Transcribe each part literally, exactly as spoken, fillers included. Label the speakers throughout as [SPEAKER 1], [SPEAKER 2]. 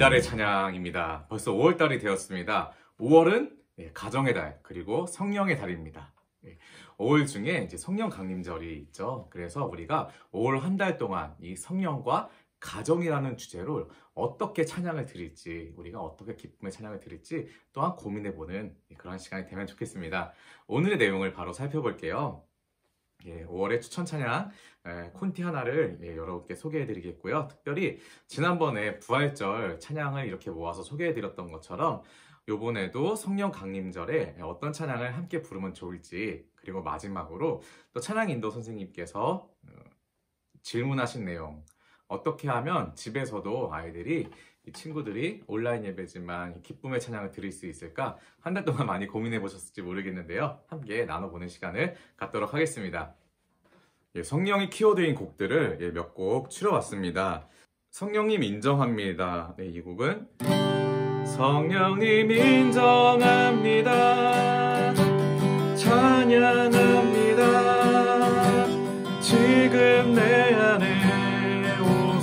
[SPEAKER 1] 이달의 찬양입니다. 벌써 오월달이 되었습니다. 오월은 가정의 달, 그리고 성령의 달입니다. 오월 중에 이제 성령 강림절이 있죠. 그래서 우리가 오월 한 달 동안 이 성령과 가정이라는 주제로 어떻게 찬양을 드릴지, 우리가 어떻게 기쁨의 찬양을 드릴지 또한 고민해보는 그런 시간이 되면 좋겠습니다. 오늘의 내용을 바로 살펴볼게요. 예, 오월의 추천 찬양 예, 콘티 하나를 예, 여러분께 소개해드리겠고요. 특별히 지난번에 부활절 찬양을 이렇게 모아서 소개해드렸던 것처럼 요번에도 성령 강림절에 어떤 찬양을 함께 부르면 좋을지, 그리고 마지막으로 또 찬양 인도 선생님께서 어, 질문하신 내용, 어떻게 하면 집에서도 아이들이, 이 친구들이 온라인 예배지만 기쁨의 찬양을 드릴 수 있을까? 한 달 동안 많이 고민해 보셨을지 모르겠는데요. 함께 나눠보는 시간을 갖도록 하겠습니다. 예, 성령이 키워드인 곡들을 예, 몇 곡 추려왔습니다. 성령님 인정합니다. 네, 이 곡은 성령님 인정합니다. 찬양합니다. 지금 내 안에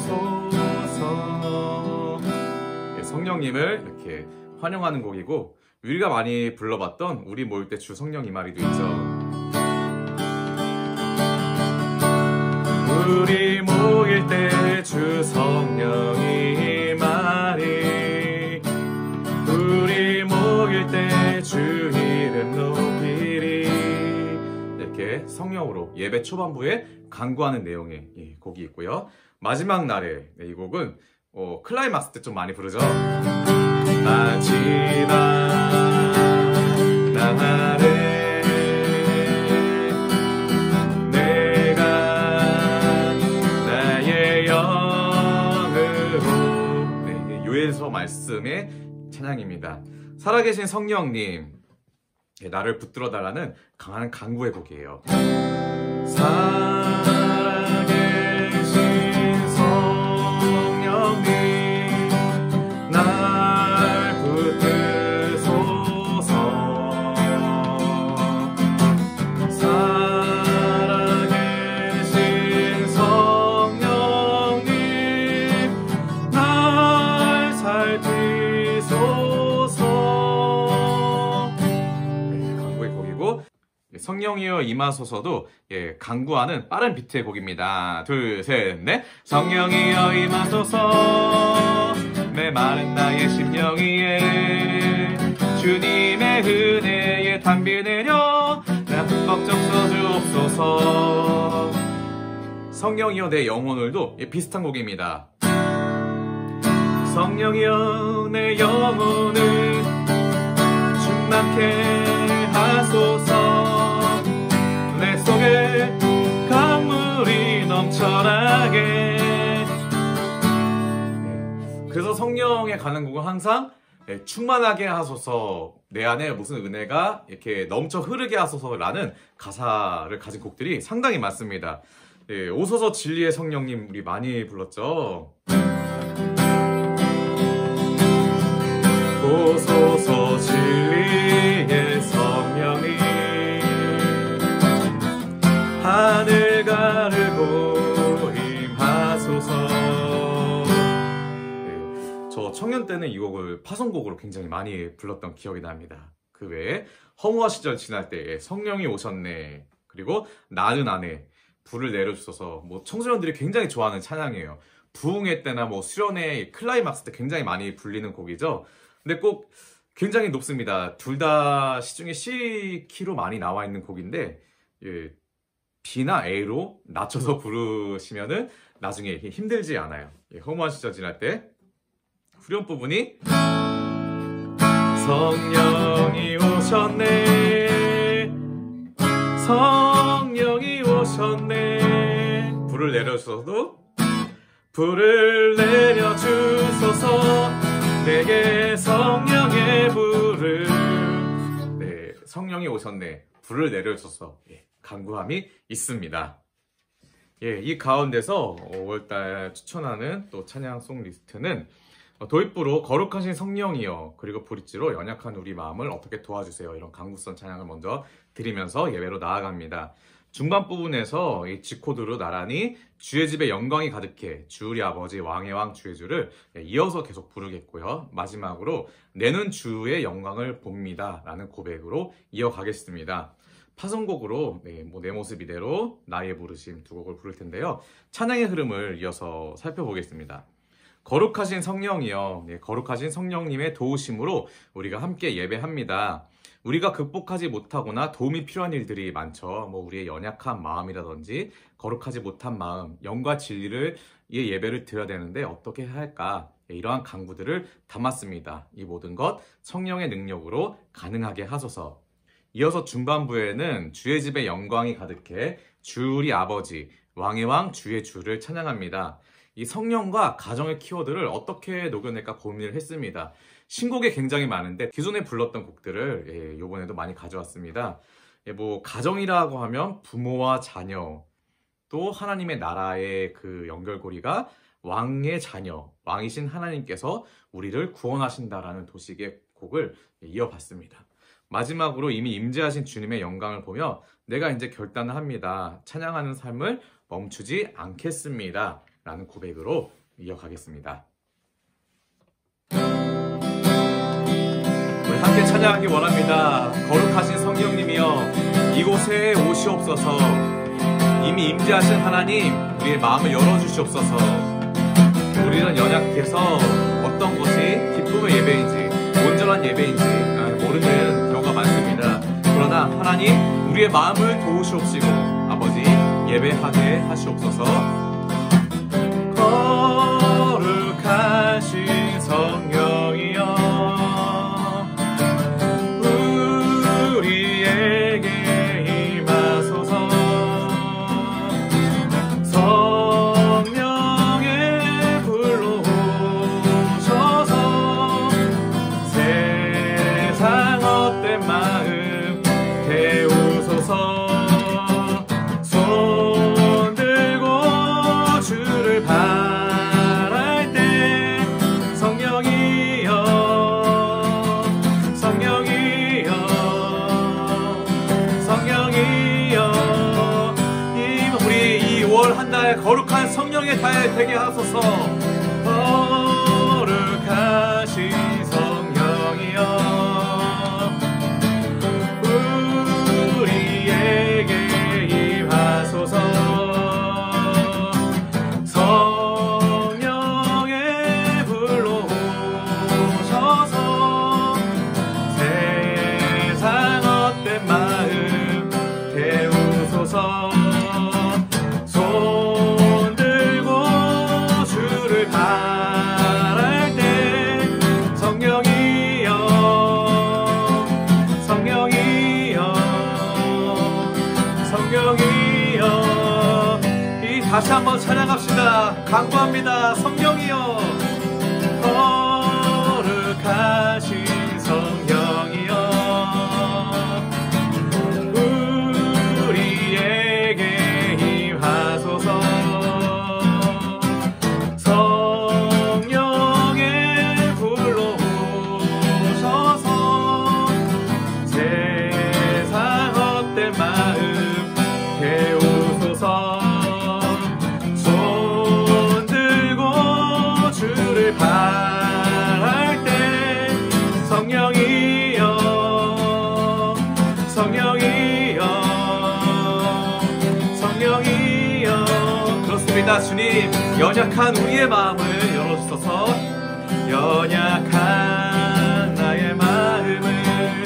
[SPEAKER 1] 오소서. 예, 성령님을 이렇게 환영하는 곡이고, 우리가 많이 불러봤던 우리 모일 때 주 성령 이마리도 있죠. 우리 모일 때 주 성령 이마리, 우리 모일 때 주 이름 높이리. 이렇게 성령으로 예배 초반부에 간구하는 내용의 이 곡이 있고요. 마지막 날에 이 곡은 어, 클라이막스 때 좀 많이 부르죠. 마지막 날에 요엘서 말씀의 찬양입니다. 살아계신 성령님, 나를 붙들어 달라는 강한 간구의 곡이에요. 살아계신 성령님, 날 붙드소서. 살아계신 성령님, 날 살피소서. 네, 간구의 곡이고, 성령이여 임하소서도 예, 간구하는 빠른 비트의 곡입니다. 둘, 셋, 넷. 성령이여 임하소서. 메마른 나의 심령 위에 주님의 은혜에 담비 내려 나 흠뻑 적셔주옵소서. 성령이여 내 영혼을도 예, 비슷한 곡입니다. 성령이여 내 영혼을 충만케 하소서. 내 속에 강물이 넘쳐나게. 그래서 성령에 가는 곡은 항상 충만하게 하소서, 내 안에 무슨 은혜가 이렇게 넘쳐 흐르게 하소서라는 가사를 가진 곡들이 상당히 많습니다. 예, 오소서 진리의 성령님 우리 많이 불렀죠. 오소서 진리의 성령이 하늘 가르고 임하소서. 네, 저 청년 때는 이 곡을 파송곡으로 굉장히 많이 불렀던 기억이 납니다. 그 외에 허무화 시절 지날 때 성령이 오셨네, 그리고 나는 안에 불을 내려주소서, 뭐 청소년들이 굉장히 좋아하는 찬양이에요. 부흥회 때나 뭐 수련회 클라이막스 때 굉장히 많이 불리는 곡이죠. 근데 꼭 굉장히 높습니다. 둘 다 시중에 C 키로 많이 나와 있는 곡인데, 예, B나 A로 낮춰서 부르시면은 나중에 힘들지 않아요. 예, 허무한 시절 지날 때 후렴 부분이 성령이 오셨네, 성령이 오셨네. 불을 내려주셔도 불을 내려주소서. 내게 성령의 불을. 네, 성령이 오셨네, 불을 내려줘서 예, 간구함이 있습니다. 예, 이 가운데서 오월달 추천하는 또 찬양송 리스트는 도입부로 거룩하신 성령이여, 그리고 브릿지로 연약한 우리 마음을 어떻게 도와주세요, 이런 간구성 찬양을 먼저 드리면서 예배로 나아갑니다. 중반 부분에서 이 G코드로 나란히 주의 집에 영광이 가득해 주 우리 아버지 왕의 왕 주의 주를 이어서 계속 부르겠고요. 마지막으로 내는 주의 영광을 봅니다 라는 고백으로 이어가겠습니다. 파송곡으로 네, 뭐 내 모습 이대로 나의 부르심 두 곡을 부를 텐데요. 찬양의 흐름을 이어서 살펴보겠습니다. 거룩하신 성령이여, 네, 거룩하신 성령님의 도우심으로 우리가 함께 예배합니다. 우리가 극복하지 못하거나 도움이 필요한 일들이 많죠. 뭐 우리의 연약한 마음이라든지 거룩하지 못한 마음, 영과 진리를 이 예배를 드려야 되는데 어떻게 해야 할까? 네, 이러한 간구들을 담았습니다. 이 모든 것 성령의 능력으로 가능하게 하소서. 이어서 중반부에는 주의 집에 영광이 가득해 주 우리 아버지 왕의 왕 주의 주를 찬양합니다. 이 성령과 가정의 키워드를 어떻게 녹여낼까 고민을 했습니다. 신곡에 굉장히 많은데 기존에 불렀던 곡들을 예, 이번에도 많이 가져왔습니다. 예, 뭐 가정이라고 하면 부모와 자녀, 또 하나님의 나라의 그 연결고리가 왕의 자녀, 왕이신 하나님께서 우리를 구원하신다라는 도식의 곡을 이어봤습니다. 마지막으로 이미 임재하신 주님의 영광을 보며 내가 이제 결단을 합니다. 찬양하는 삶을 멈추지 않겠습니다. 라는 고백으로 이어가겠습니다. 우리 함께 찬양하기 원합니다. 거룩하신 성령님이여 이곳에 오시옵소서. 이미 임재하신 하나님 우리의 마음을 열어주시옵소서. 우리는 연약해서 어떤 것이 기쁨의 예배인지 온전한 예배인지 모르는 경우가 많습니다. 그러나 하나님 우리의 마음을 도우시옵시고 아버지 예배하게 하시옵소서. 거룩하신 성령이여 우리에게 임하소서. 성령의 불로 오셔서 세상 헛된 마음 태우소서. 손 들고 주를 바랄 때 성령이여 성령이여 성령이여 이 우리 이 오월 한 달 거룩한 성령의 달 되게 하소서. 거룩하신 성령이여 우리에게 임하소서. 성령의 불로 오셔서 세상 헛된 마음 태우소서. 손 들고 주를 바랄 때 성령이여 성령이여 성령이여 이 다시 한번 찬양합시다. 강구합니다. 성령이여 거룩하신 성령이여 우리에게 임하소서. 성령의 불로 오셔서 세상 헛된 마음 태우소서. 손 들고 주를 바랄 때 성령이여 성령이여 성령이여 그렇습니다. 주님 연약한 우리의 마음을 열어주소서. 연약한 나의 마음을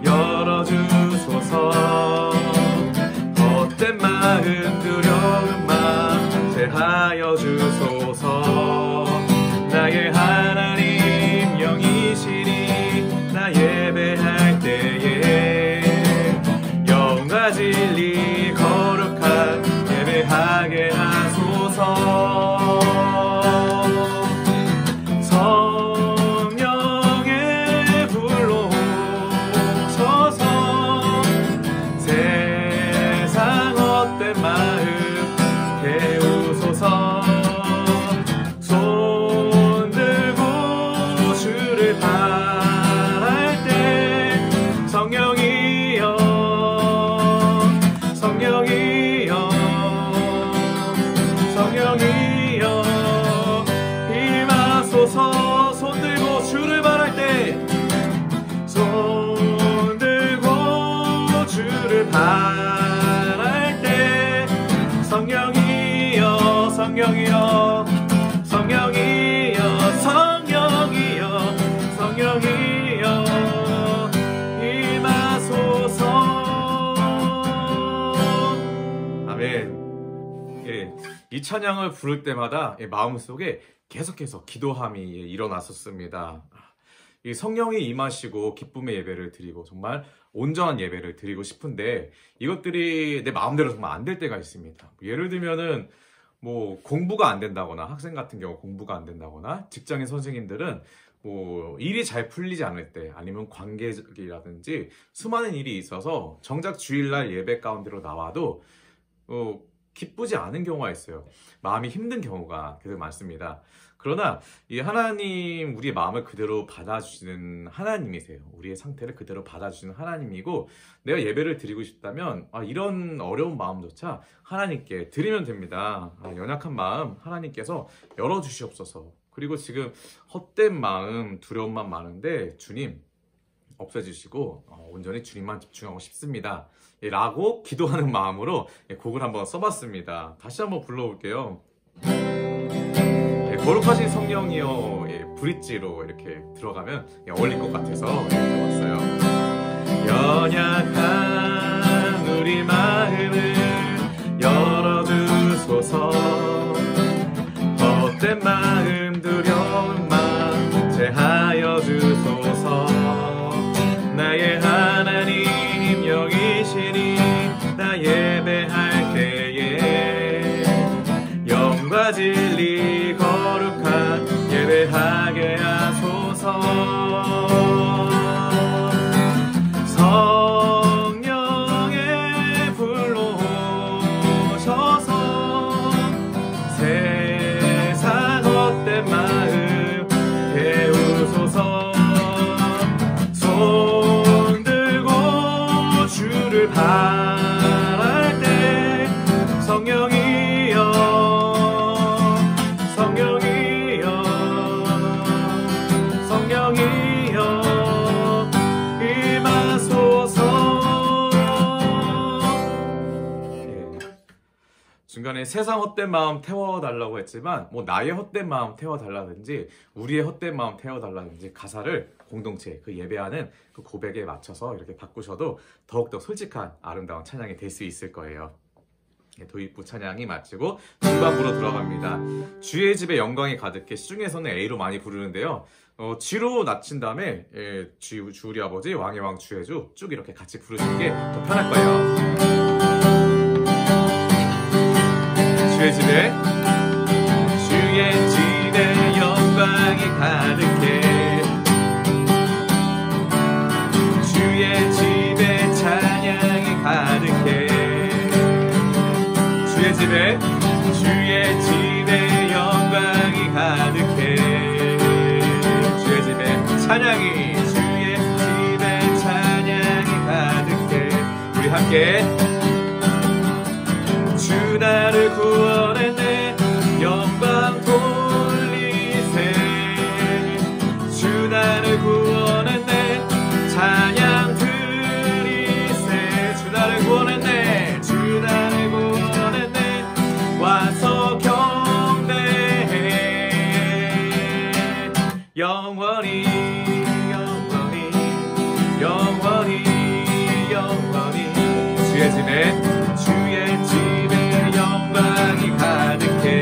[SPEAKER 1] 열어주소서. 헛된 마음 두려운 마음 제하여 주소서. 나의 하나님 영이시니 나 예배할 때에 영과 진리 거룩한 예배하게 하소서. 성령의 주를 바랄 때 성령이여 성령이여 성령이여 성령이여 성령이여 임하소서. 아멘. 예, 이 찬양을 부를 때마다 마음속에 계속해서 기도함이 일어났었습니다. 이 성령이 임하시고 기쁨의 예배를 드리고 정말 온전한 예배를 드리고 싶은데 이것들이 내 마음대로 정말 안 될 때가 있습니다. 예를 들면은 뭐 공부가 안 된다거나, 학생 같은 경우 공부가 안 된다거나, 직장인 선생님들은 뭐 일이 잘 풀리지 않을 때, 아니면 관계이라든지 수많은 일이 있어서 정작 주일날 예배 가운데로 나와도 어, 기쁘지 않은 경우가 있어요. 마음이 힘든 경우가 되게 많습니다. 그러나 이 하나님, 우리의 마음을 그대로 받아주시는 하나님이세요. 우리의 상태를 그대로 받아주시는 하나님이고, 내가 예배를 드리고 싶다면 아, 이런 어려운 마음조차 하나님께 드리면 됩니다. 아, 연약한 마음 하나님께서 열어주시옵소서. 그리고 지금 헛된 마음, 두려움만 많은데 주님 없애주시고 어, 온전히 주님만 집중하고 싶습니다. 예, 라고 기도하는 마음으로 예, 곡을 한번 써봤습니다. 다시 한번 불러볼게요. 예, 거룩하신 성령이여, 예, 브릿지로 이렇게 들어가면 예, 어울릴 것 같아서 이렇게 왔어요. 연약한 우리 마음을 열어주소서. 헛된 마음, 두려운 마음 제하여 주소서. 나의 하나님 영이시니 나 예배할 때에 영과 진리 거룩한 예배하게 하소서. 성령의 불로 오셔서 세상 헛된 마음 태우소서. 손 들고 주를 바랄 때 성령이여 성령이여 성령이여 임하소서. 예. 중간에 세상 헛된 마음 태워달라고 했지만 뭐 나의 헛된 마음 태워달라든지 우리의 헛된 마음 태워달라든지 가사를 공동체, 그 예배하는 그 고백에 맞춰서 이렇게 바꾸셔도 더욱더 솔직한 아름다운 찬양이 될 수 있을 거예요. 도입부 찬양이 마치고 중반부로 들어갑니다. 주의 집에 영광이 가득해. 시중에서는 A로 많이 부르는데요. 어, G로 낮춘 다음에 예, 주, 주 우리 아버지 왕의 왕 주의 주 쭉 이렇게 같이 부르시는 게 더 편할 거예요. 주의 집에 주의 집에 영광이 가득해. 주의 집에 찬양이 가득해. 주의 집에 주의 집에 영광이 가득해. 주의 집에 찬양이 주의 집에 찬양이 가득해. 우리 함께 주 나를 구원했네 영광 돌리세. 주 나를 구원했네 찬양 드리세. 주 나를 구원했네 주 나를 구원했네 와서 경배해. 영원히 영원히 영원히 영원히 주의 집에 주의 집에 영광이 가득해.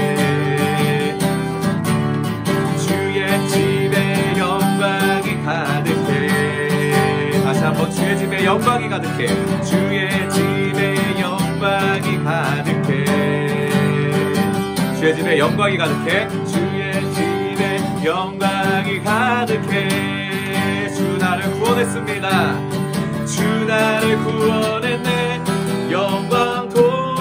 [SPEAKER 1] 주의 집에 영광이 가득해. 다시 한번 주의 집에 영광이 가득해. 주의 집에 영광이 가득해. 주의 집에 영광이 가득해. 주의 집에 영광이 가득해. 주 나를 구원했습니다. 주 나를 구원했네 영광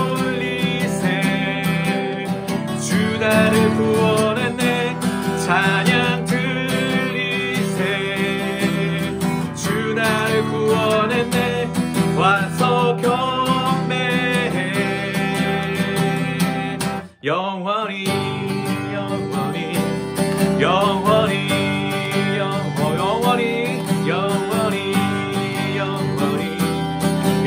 [SPEAKER 1] 돌리세. 주 나를 구원했네 찬양 드리세. 주 나를 구원했네 와서 경배해. 영원히 영원히 영원히 영원히 영원히 영원히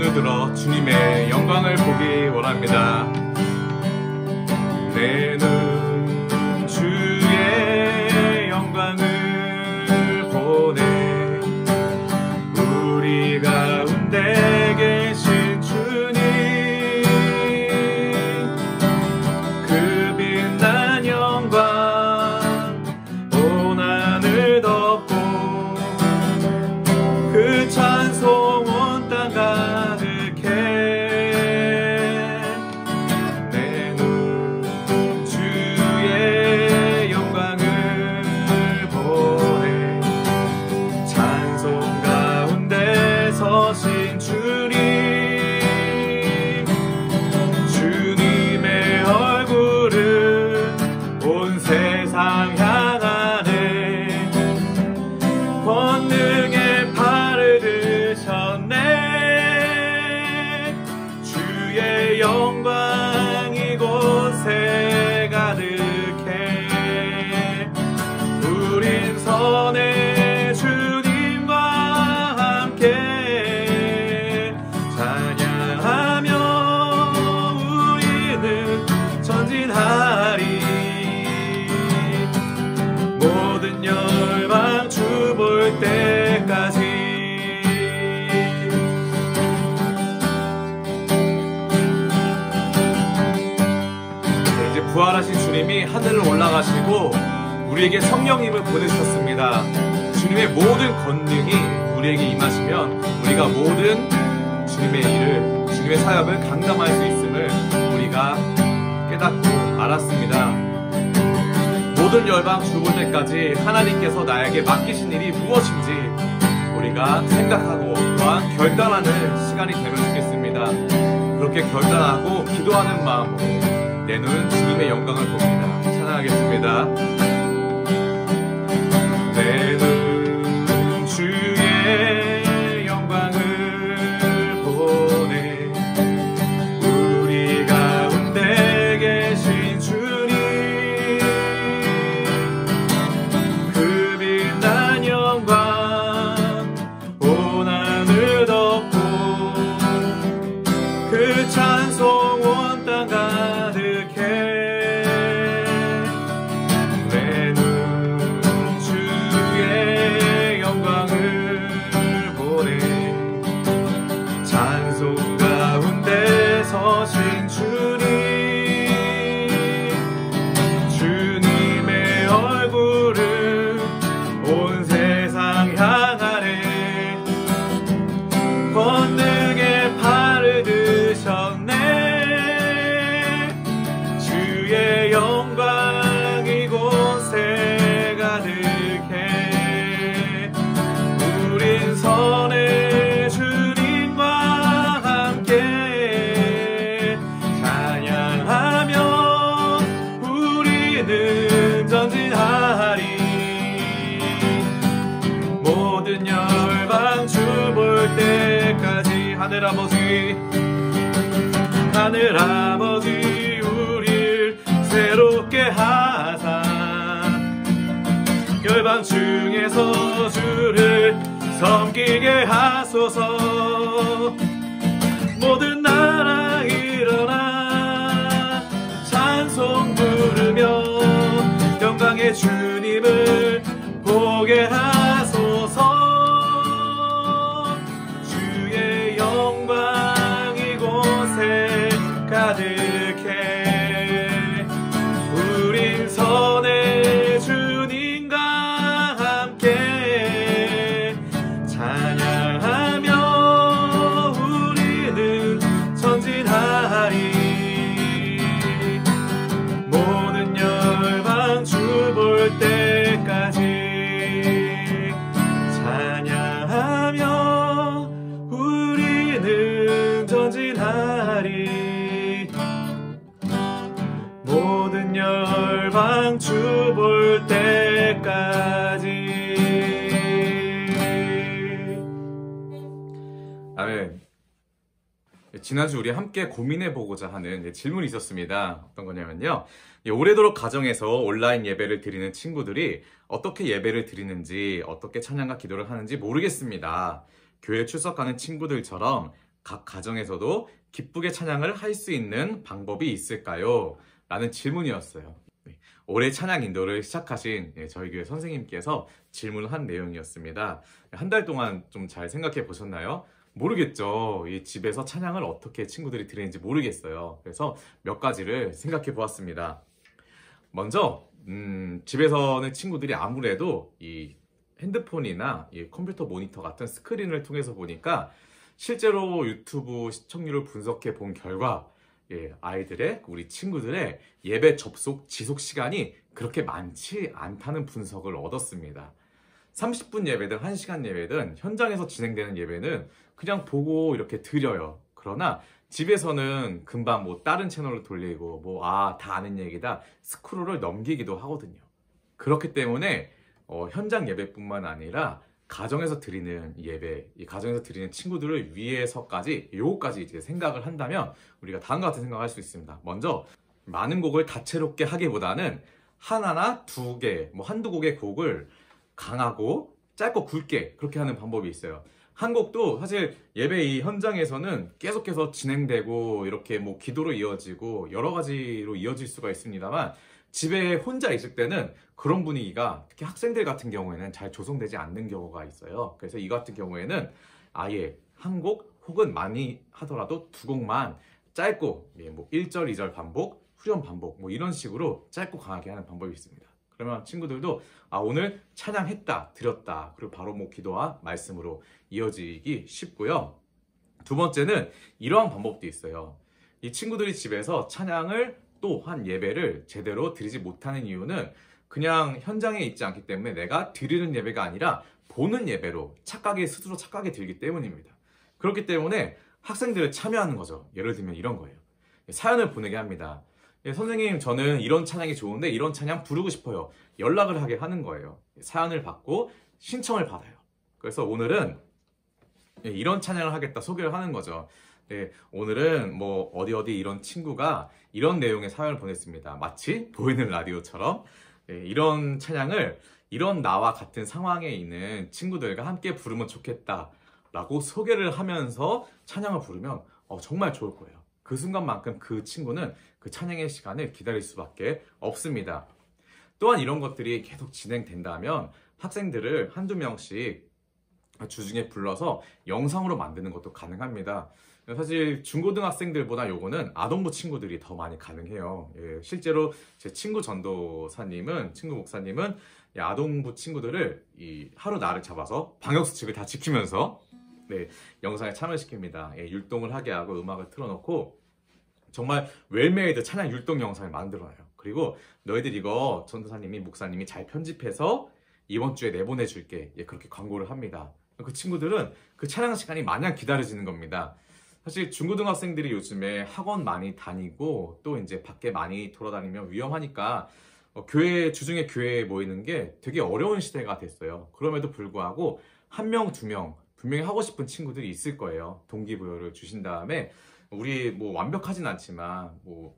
[SPEAKER 1] 눈을 들어 주님의 영광을 보기 원합니다. 내 눈 주의 영광을 보네. 우리 가운데 계신 주님, 그 빛난 영광 온 하늘 덮고 그 찬송 온 땅 가득해. 내 눈 주의 영광을 보네. 찬송 가운데 서신 주님, 주님의 얼굴을 온 세상 향하네. 권능의 팔을 드셨네. 주의 영광 이곳에 가득해. 우린 선의 주님과 함께 찬양하며 우리는 전진하리. 모든 열방 주 볼 때까지. 네, 이제 부활하신 주님이 하늘로 올라가시고 우리에게 성령님을 보내주셨습니다. 주님의 모든 권능이 우리에게 임하시면 우리가 모든 주님의 일을, 주님의 사역을 감당할 수 있음을 우리가 깨닫고 알았습니다. 모든 열방 죽을 때까지 하나님께서 나에게 맡기신 일이 무엇인지 우리가 생각하고 또한 결단하는 시간이 되면 좋겠습니다. 그렇게 결단하고 기도하는 마음으로 내 눈은 주님의 영광을 봅니다. 찬양하겠습니다. 내 눈 주의 영광을 보네. 우리 가운데 계신 주님, 그 빛난 영광 온 하늘 덮고 그 찬송 온 땅 가득해. 내 눈 주의 영광을 보네. 찬송 가운데 서신 주님, 주님의 얼굴을 온 세상 향하네. 권능의 팔을 드셨네. 주의 영광 이곳에 가득해. 우린 선의 주님과 함께 찬양하며 우리는 전진하리. 모든 열방 주 볼 때까지. 하늘아버지, 하늘아버지, 우릴 새롭게 하사 열방 중에서 주를 섬기게 하소서. 모든 나라 일어나 찬송 부르며 영광의 주님을 보게 하소서. 주의 영광 이곳에 가득해. 우린 선의 주님과 함께 찬양하며 우리는 전진하리. 모든 열방 주 볼 때까지 찬양하며 우리는 전진하리. 모든 열방 주 볼 때까지. 아멘. 지난주 우리 함께 고민해보고자 하는 질문이 있었습니다. 어떤 거냐면요, 오래도록 가정에서 온라인 예배를 드리는 친구들이 어떻게 예배를 드리는지, 어떻게 찬양과 기도를 하는지 모르겠습니다. 교회 출석하는 친구들처럼 각 가정에서도 기쁘게 찬양을 할 수 있는 방법이 있을까요? 라는 질문이었어요. 네, 올해 찬양 인도를 시작하신 저희 교회 선생님께서 질문한 내용이었습니다. 한 달 동안 좀 잘 생각해 보셨나요? 모르겠죠. 이 집에서 찬양을 어떻게 친구들이 드리는지 모르겠어요. 그래서 몇 가지를 생각해 보았습니다. 먼저 음, 집에서는 친구들이 아무래도 이 핸드폰이나 이 컴퓨터 모니터 같은 스크린을 통해서 보니까 실제로 유튜브 시청률을 분석해 본 결과 예, 아이들의 우리 친구들의 예배 접속 지속 시간이 그렇게 많지 않다는 분석을 얻었습니다. 삼십 분 예배든 한 시간 예배든 현장에서 진행되는 예배는 그냥 보고 이렇게 드려요. 그러나 집에서는 금방 뭐 다른 채널을 돌리고 뭐 아, 다 아는 얘기다 스크롤을 넘기기도 하거든요. 그렇기 때문에 어, 현장 예배뿐만 아니라 가정에서 드리는 예배, 이 가정에서 드리는 친구들을 위해서까지 요거까지 이제 생각을 한다면 우리가 다음과 같은 생각을 할 수 있습니다. 먼저 많은 곡을 다채롭게 하기보다는 하나나 두 개, 뭐 한두 곡의 곡을 강하고 짧고 굵게 그렇게 하는 방법이 있어요. 한 곡도 사실 예배 이 현장에서는 계속해서 진행되고 이렇게 뭐 기도로 이어지고 여러 가지로 이어질 수가 있습니다만 집에 혼자 있을 때는 그런 분위기가 특히 학생들 같은 경우에는 잘 조성되지 않는 경우가 있어요. 그래서 이 같은 경우에는 아예 한 곡 혹은 많이 하더라도 두 곡만 짧고 뭐 일 절, 이 절 반복, 후렴 반복 뭐 이런 식으로 짧고 강하게 하는 방법이 있습니다. 그러면 친구들도 아 오늘 찬양했다, 드렸다 그리고 바로 뭐 기도와 말씀으로 이어지기 쉽고요. 두 번째는 이러한 방법도 있어요. 이 친구들이 집에서 찬양을 또 한 예배를 제대로 드리지 못하는 이유는 그냥 현장에 있지 않기 때문에 내가 드리는 예배가 아니라 보는 예배로 착각에 스스로 착각에 들기 때문입니다. 그렇기 때문에 학생들을 참여하는 거죠. 예를 들면 이런 거예요. 사연을 보내게 합니다. 예, 선생님 저는 이런 찬양이 좋은데 이런 찬양 부르고 싶어요. 연락을 하게 하는 거예요. 사연을 받고 신청을 받아요. 그래서 오늘은 예, 이런 찬양을 하겠다 소개를 하는 거죠. 네, 오늘은 뭐 어디 어디 이런 친구가 이런 내용의 사연을 보냈습니다. 마치 보이는 라디오처럼 네, 이런 찬양을 이런 나와 같은 상황에 있는 친구들과 함께 부르면 좋겠다 라고 소개를 하면서 찬양을 부르면 어, 정말 좋을 거예요. 그 순간만큼 그 친구는 그 찬양의 시간을 기다릴 수밖에 없습니다. 또한 이런 것들이 계속 진행된다면 학생들을 한두 명씩 주중에 불러서 영상으로 만드는 것도 가능합니다. 사실 중고등학생들보다 요거는 아동부 친구들이 더 많이 가능해요. 예, 실제로 제 친구 전도사님은, 친구 목사님은 아동부 친구들을 이 하루 날을 잡아서 방역수칙을 다 지키면서 네, 영상에 참여시킵니다. 예, 율동을 하게 하고 음악을 틀어놓고 정말 웰메이드 찬양 율동 영상을 만들어놔요. 그리고 너희들 이거 전도사님이, 목사님이 잘 편집해서 이번 주에 내보내줄게. 예, 그렇게 광고를 합니다. 그 친구들은 그 찬양 시간이 마냥 기다려지는 겁니다. 사실 중고등학생들이 요즘에 학원 많이 다니고 또 이제 밖에 많이 돌아다니면 위험하니까 어, 교회, 주중에 교회에 모이는 게 되게 어려운 시대가 됐어요. 그럼에도 불구하고 한 명, 두 명 분명히 하고 싶은 친구들이 있을 거예요. 동기부여를 주신 다음에 우리 뭐 완벽하진 않지만 뭐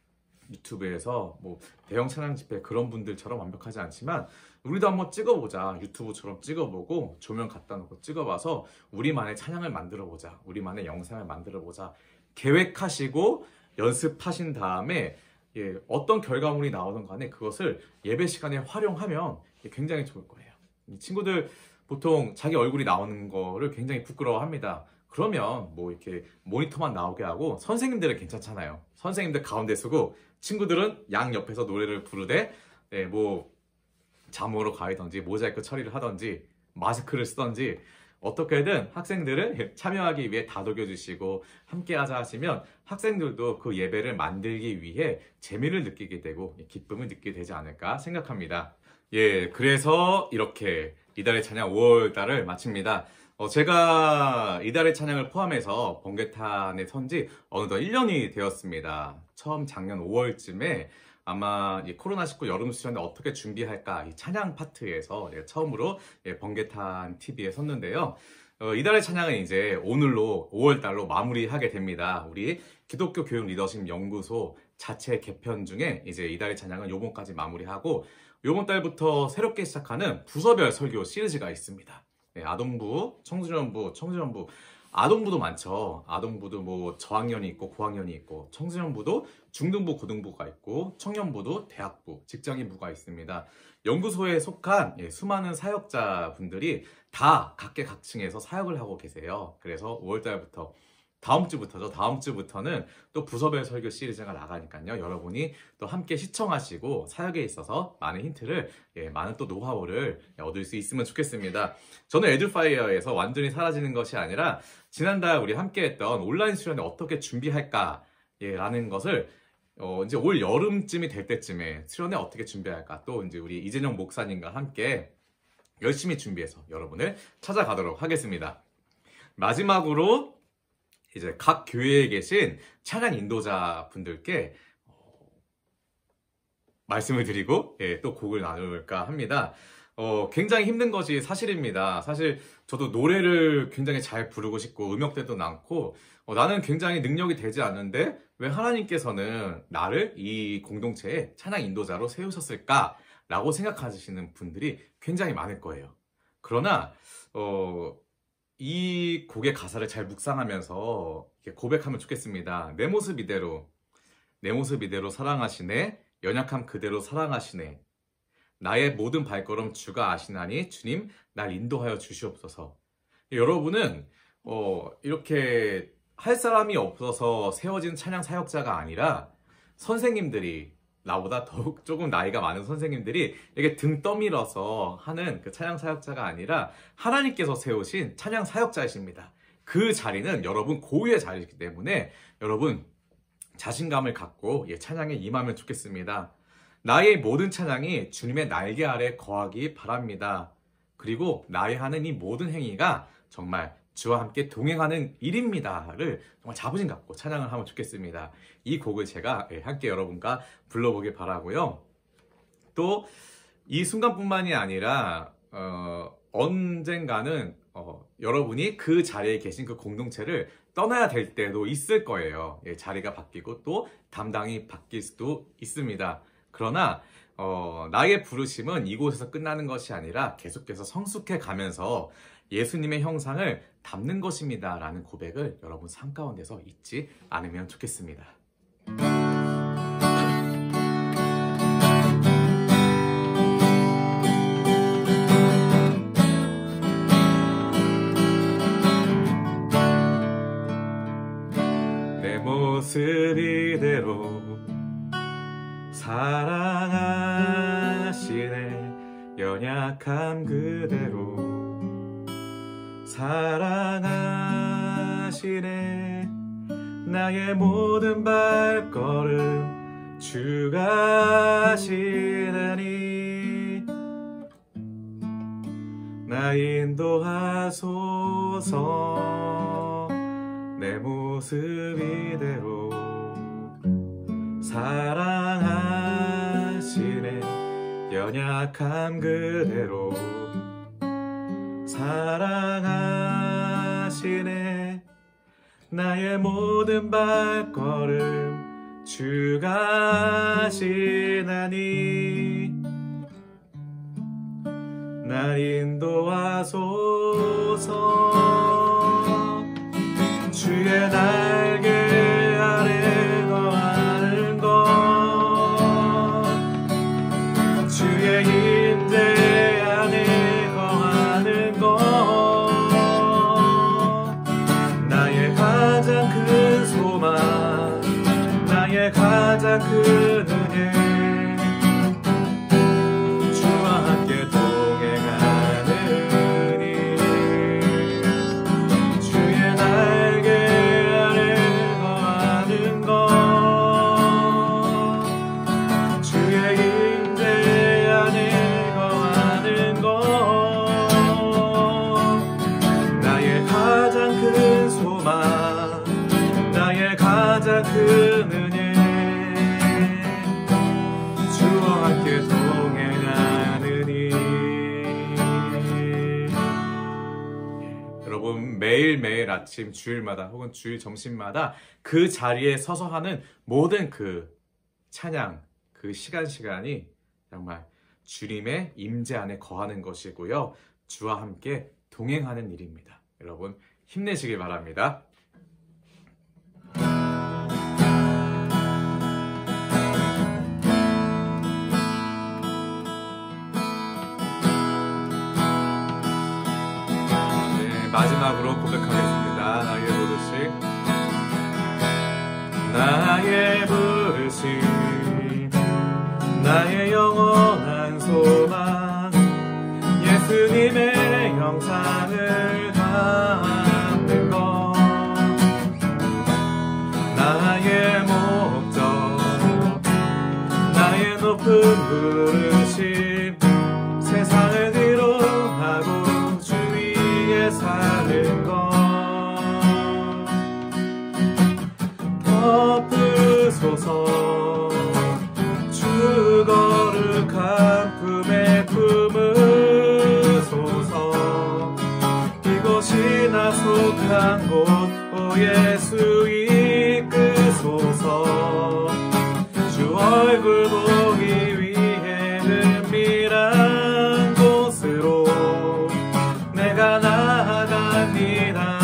[SPEAKER 1] 유튜브에서 뭐 대형 찬양 집회 그런 분들처럼 완벽하지 않지만 우리도 한번 찍어보자. 유튜브처럼 찍어보고 조명 갖다 놓고 찍어봐서 우리만의 찬양을 만들어보자. 우리만의 영상을 만들어보자. 계획하시고 연습하신 다음에 예, 어떤 결과물이 나오든 간에 그것을 예배 시간에 활용하면 굉장히 좋을 거예요. 이 친구들 보통 자기 얼굴이 나오는 거를 굉장히 부끄러워합니다. 그러면 뭐 이렇게 모니터만 나오게 하고 선생님들은 괜찮잖아요. 선생님들 가운데 서고 친구들은 양 옆에서 노래를 부르되 네, 뭐 잠으로 가이던지 모자이크 처리를 하던지 마스크를 쓰던지 어떻게든 학생들을 참여하기 위해 다독여 주시고 함께 하자 하시면 학생들도 그 예배를 만들기 위해 재미를 느끼게 되고 기쁨을 느끼게 되지 않을까 생각합니다. 예, 그래서 이렇게 이달의 찬양 오월 달을 마칩니다. 어, 제가 이달의 찬양을 포함해서 번개탄에 선지 어느덧 일 년이 되었습니다. 처음 작년 오월쯤에 아마 이 코로나십구 여름 수련회 어떻게 준비할까 이 찬양 파트에서 예, 처음으로 예, 번개탄 티비에 섰는데요. 어, 이달의 찬양은 이제 오늘로 오월 달로 마무리하게 됩니다. 우리 기독교 교육 리더십 연구소 자체 개편 중에 이제 이달의 찬양은 요번까지 마무리하고 요번 달부터 새롭게 시작하는 부서별 설교 시리즈가 있습니다. 네, 아동부, 청소년부, 청소년부 아동부도 많죠. 아동부도 뭐 저학년이 있고 고학년이 있고, 청소년부도 중등부, 고등부가 있고, 청년부도 대학부, 직장인부가 있습니다. 연구소에 속한 예, 수많은 사역자분들이 다 각계각층에서 사역을 하고 계세요. 그래서 오월달부터 다음 주부터죠. 다음 주부터는 또 부서별 설교 시리즈가 나가니까요. 여러분이 또 함께 시청하시고 사역에 있어서 많은 힌트를, 예, 많은 또 노하우를 얻을 수 있으면 좋겠습니다. 저는 에듀파이어에서 완전히 사라지는 것이 아니라 지난달 우리 함께 했던 온라인 수련회 어떻게 준비할까, 예, 라는 것을 어, 이제 올 여름쯤이 될 때쯤에 수련회 어떻게 준비할까, 또 이제 우리 이재영 목사님과 함께 열심히 준비해서 여러분을 찾아가도록 하겠습니다. 마지막으로 이제 각 교회에 계신 찬양 인도자 분들께 어, 말씀을 드리고, 예, 또 곡을 나눌까 합니다. 어, 굉장히 힘든 것이 사실입니다. 사실 저도 노래를 굉장히 잘 부르고 싶고 음역대도 많고, 어, 나는 굉장히 능력이 되지 않는데 왜 하나님께서는 나를 이 공동체에 찬양 인도자로 세우셨을까? 라고 생각하시는 분들이 굉장히 많을 거예요. 그러나 어, 이 곡의 가사를 잘 묵상하면서 고백하면 좋겠습니다. 내 모습 이대로, 내 모습 이대로 사랑하시네. 연약함 그대로 사랑하시네. 나의 모든 발걸음 주가 아시나니 주님 날 인도하여 주시옵소서. 여러분은 어, 이렇게 할 사람이 없어서 세워진 찬양 사역자가 아니라 선생님들이, 나보다 더욱 조금 나이가 많은 선생님들이 이렇게 등 떠밀어서 하는 그 찬양 사역자가 아니라 하나님께서 세우신 찬양 사역자이십니다. 그 자리는 여러분 고유의 자리이기 때문에 여러분 자신감을 갖고 예, 찬양에 임하면 좋겠습니다. 나의 모든 찬양이 주님의 날개 아래 거하기 바랍니다. 그리고 나의 하는 이 모든 행위가 정말 주와 함께 동행하는 일입니다를 정말 자부심 갖고 찬양을 하면 좋겠습니다. 이 곡을 제가 함께 여러분과 불러보길 바라고요. 또 이 순간뿐만이 아니라 어, 언젠가는 어, 여러분이 그 자리에 계신 그 공동체를 떠나야 될 때도 있을 거예요. 예, 자리가 바뀌고 또 담당이 바뀔 수도 있습니다. 그러나 어, 나의 부르심은 이곳에서 끝나는 것이 아니라 계속해서 성숙해 가면서 예수님의 형상을 담는 것입니다 라는 고백을 여러분 삶 가운데서 잊지 않으면 좋겠습니다. 내 모습 이대로 사랑하시네. 연약함 그대로 사랑하시네. 나의 모든 발걸음 주가 하시나니 나 인도하소서. 내 모습 이대로 사랑하시네. 연약함 그대로 사랑하시네. 나의 모든 발걸음 주가 하시나니 날 인도하소서. 주의 날개 아래 거하는 것, 주의 임재 안에 거하는 것, 나의 가장 큰 소망, 나의 가장 큰 은혜, 주와 함께 동행하는 일. 주의 날개 아래 거하는 것, 주의 임재 안에 거하는 것, 나의 가장 큰 소망, 나의 가장 큰 은혜, 주와 함께 동행하느니. 여러분 매일매일 아침 주일마다 혹은 주일 점심마다 그 자리에 서서 하는 모든 그 찬양, 그 시간 시간이 정말 주님의 임재 안에 거하는 것이고요, 주와 함께 동행하는 일입니다. 여러분 힘내시길 바랍니다. 네, 마지막으로 고백하겠습니다. 나의 부르심, 나의 부르심, 나의 영원한 소망, 예수님의 형상을 담는 것, 나의 목적, 나의 높은 부르심, 세상을 뒤로하고 주 위에 사는 것, 덮으소서 주 거룩한 품에 품으소서. 이곳이 나 속한 곳, 오 예수 이끄소서. 주 얼굴 보기 위해 은밀한 곳으로 내가 나아갑니다.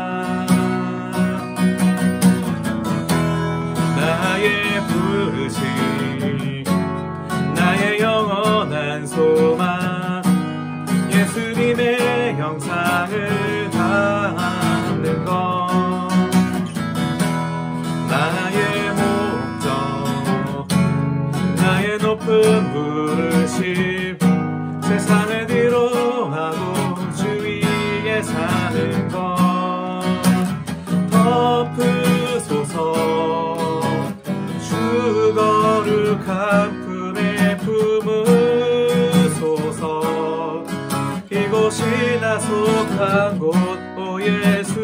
[SPEAKER 1] 나의 부르심, 나의 영원한 소망, 예수님의 형상을 담는 것, 나의 목적, 나의 높은 부르심, 세상을 뒤로하고 주 위에 사는 것, 덮으소서 주 거룩한 품에 품으소서. 이곳이 나 속한 곳, 오 예수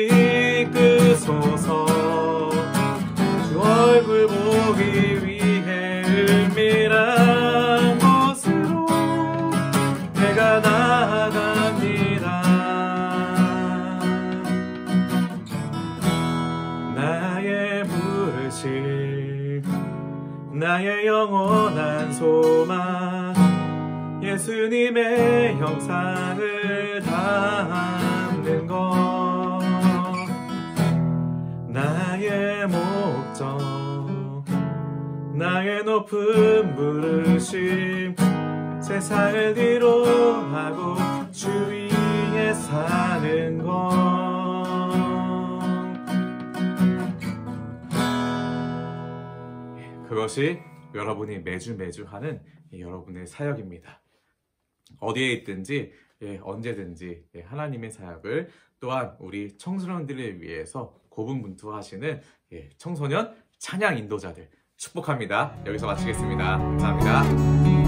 [SPEAKER 1] 이끄소서. 주 얼굴 보기 위해 은밀한 곳으로 내가 나아갑니다. 나의 부르심, 나의 영원한 소망, 예수님의 형상을 담는 것, 나의 목적, 나의 높은 부르심, 세상을 뒤로하고 주 위에 사는 것. 그것이 여러분이 매주 매주 하는 여러분의 사역입니다. 어디에 있든지 예, 언제든지 예, 하나님의 사역을, 또한 우리 청소년들을 위해서 고분분투하시는 예, 청소년 찬양 인도자들 축복합니다. 여기서 마치겠습니다. 감사합니다.